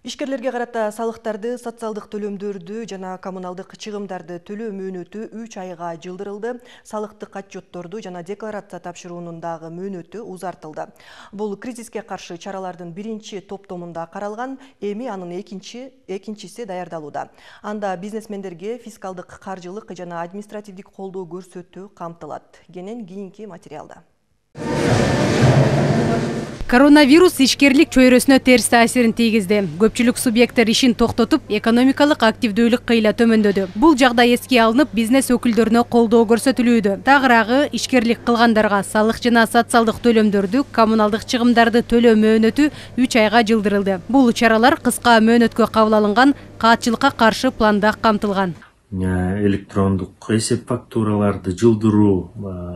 Ишкерлерге карата салыктарды, социалдык төлөмдөрдү жана коммуналдык чыгымдарды төлөө мөөнөтү 3 айга жылдырылды. Салыктык отчетторду жана декларация тапшыруунун дагы мөөнөтү узартылды. Бул кризиске каршы чаралардын биринчи топтомунда каралган, эми анын экинчиси даярдалууда. Анда бизнесмендерге фискалдык, каржылык жана административдик колдоо көрсөтүү камтылат. Кенен кийинки материалда. Коронавирус ишкерлик чөйрөсүнө терс таасирин тийгизди. Көпчүлүк субъекттер ишин токтотуп, экономикалык активдүүлүк кыйла төмөндөдү. Бул жагдай эске алынып, бизнес өкүлдөрүнө колдоо көрсөтүлүүдө. Тагыраагы ишкерлик кылгандарга салык жана социалдык төлөмдөрдү, коммуналдык чыгымдарды төлөө мөөнөтү 3 айга жылдырылды. Бул чаралар кыска мөөнөткө кабыл алынган каатчылыкка каршы планда камтылган. Электрондук эсеп фактураларды жылдыруу,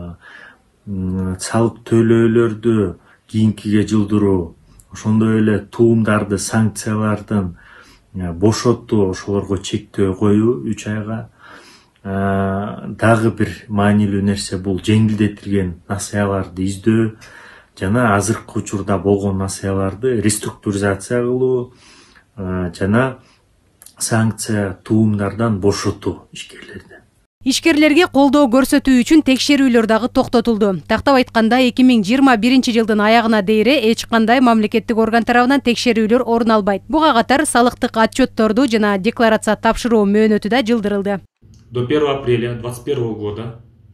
салык төлөөлөрдү кийинкиге жылдыруу, ошондой эле туумдарды, санкциялардын бошотуу, ошолорго чектөө коюу 3 айга. Дагы бир маанилүү нерсе бул жеңилдетилген насыяларды издөө жана азыркы учурда болгон насыяларды реструктуризация кылуу жана санкция туумдардан бошотуу ишкерлерди. Ишкерлерге колдоо көрсөтүү үчүн текшерүүлөр дагы токтотулду. Тактап айтканда 2021 жылдын аягына дейре эч кандай мамлекеттик орган тарабынан текшерүүлөр орун албайт. Буга катар салыктык отчетторду жана декларация тапшыруу мөөнөтү да жылдырылды. До 1 апреля 2021 года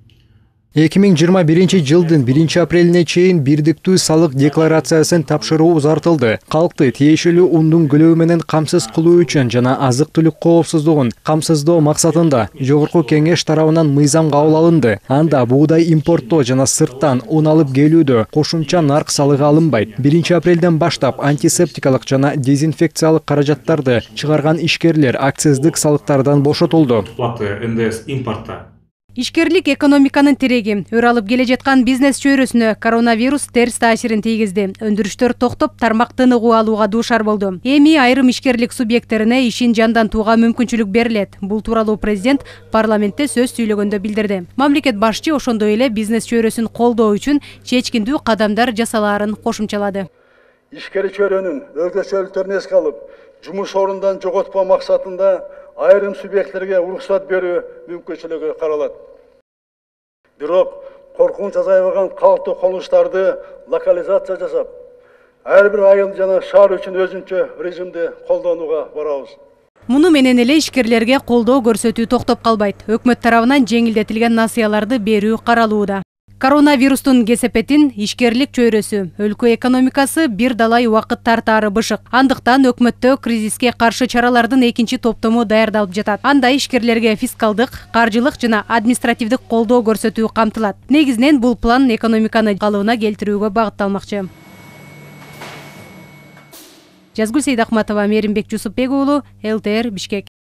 2021 жылдын 1 апрелине чейин бирдиктүү салык декларациясын тапшыруу узартылды. Калкты тиешелүү ундун көлөө менен камсыз кылуу үчүн жана азык-түлүк коопсуздугун камсыздоо максатында жогорку кеңеш тарабынан мыйзам кабыл алынды. Анда буудай импорттоо жана сырттан ун алып келүүдө кошумча нарк салыгы алынбайт. 1 апрелден баштап антисептикалык жана дезинфекциялык каражаттарды чыгарган ишкерлер акциздик салыктардан бошотулду. НДС импорта. Ишкерлик экономиканын тиреги. Өр алып келе жаткан бизнес чөйрөсүнө коронавирус терс таасирин тийгизди. Өндүрүштөр токтоп, тармак тыныгуу алууга дуушар болду. Эми айрым ишкерлик субъекттерине ишин жандантууга мүмкүнчүлүк берилет. Бул тууралуу президент парламентте сөз сүйлөгөндө билдирди. Мамлекет башчы ошондой эле бизнес чөйрөсүн колдоо үчүн чечкиндүү кадамдар жасалаарын кошумчалады. Ишкер чөйрөнүн өзгөчөлүктөрүн эске алып, жумуш орундан жоготпоо максатында айрым субъекттерге уруксат берүү мүмкүнчүлүгү каралат. Бирок коркунуч азайбаган калктуу колунуштарды локализация жасап, ар бир айыл жана шаар үчүн өзүнчө режимди колдонууга барабыз. Муну менен эле ишкерлерге колдоо көрсөтүү токтоп калбайт. Өкмөт тарабынан жеңилдетилген насыяларды берүү каралууда. Коронавирустун кесепетин ишкерлик чөйрөсү, өлкө экономикасы бир далай убакыт тартаары бышык. Андыктан өкмөттө кризиске каршы чаралардын экинчи топтому даярдалып жатат. Анда ишкерлерге фискалдык, каржылык жана административдик колдоо көрсөтүү камтылат. Негизинен бул план экономиканы калыбына келтирүүгө багытталмакчы. Жазгүл Сейдахматова, Меримбек Жусупбек уулу, ЛТР, Бишкек.